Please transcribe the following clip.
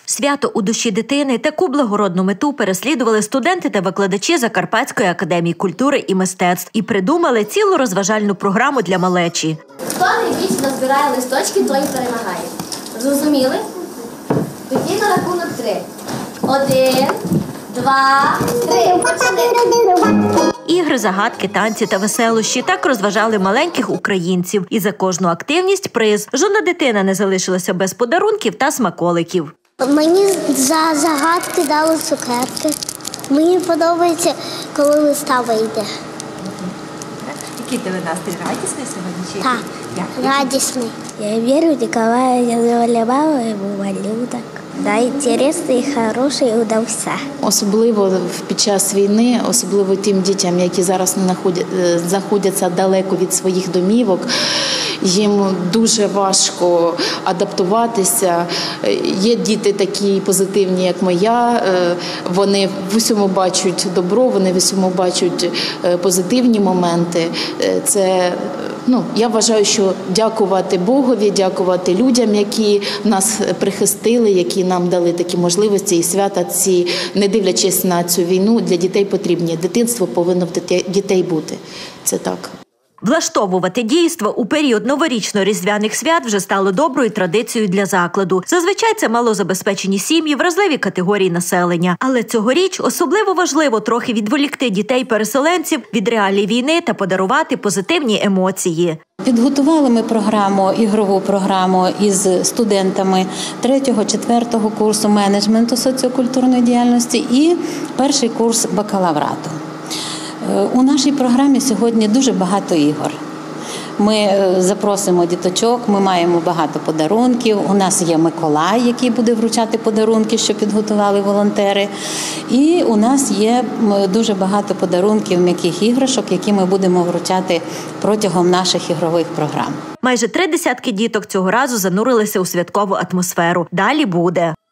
Свято у душі дитини – таку благородну мету переслідували студенти та викладачі Закарпатської академії культури і мистецтв і придумали цілу розважальну програму для малечі. Хто найбільше назбирає листочки, той перемагає. Зрозуміли? Тоді на рахунок 3. 1, 2, 3. Ігри, загадки, танці та веселощі так розважали маленьких українців. І за кожну активність приз. Жодна дитина не залишилася без подарунків та смаколиків. Мені за загадки дали цукерки. Мені подобається, коли листа вийде. Який тебе настрій? Радісний сьогодні? Так, радісний. Я вірю в Ніколая, я завалювала йому малюнок. Да, інтересний, хороший, удався. Особливо під час війни, особливо тим дітям, які зараз знаходяться далеко від своїх домівок, їм дуже важко адаптуватися. Є діти такі позитивні, як моя, вони в усьому бачать добро, вони в усьому бачать позитивні моменти. Це, я вважаю, що дякувати Богові, дякувати людям, які нас прихистили, які нам дали такі можливості і свята ці, не дивлячись на цю війну, для дітей потрібні. Дитинство повинно в дітей бути. Це так. Влаштовувати дійство у період новорічно-різдвяних свят вже стало доброю традицією для закладу. Зазвичай це малозабезпечені сім'ї, вразливі категорії населення. Але цьогоріч особливо важливо трохи відволікти дітей-переселенців від реалій війни та подарувати позитивні емоції. Підготували ми ігрову програму із студентами 3-4 курсу менеджменту соціокультурної діяльності і перший курс бакалаврату. У нашій програмі сьогодні дуже багато ігор. Ми запросимо діточок, ми маємо багато подарунків. У нас є Миколай, який буде вручати подарунки, що підготували волонтери. І у нас є дуже багато подарунків, м'яких іграшок, які ми будемо вручати протягом наших ігрових програм. Майже 30 діток цього разу занурилися у святкову атмосферу. Далі буде.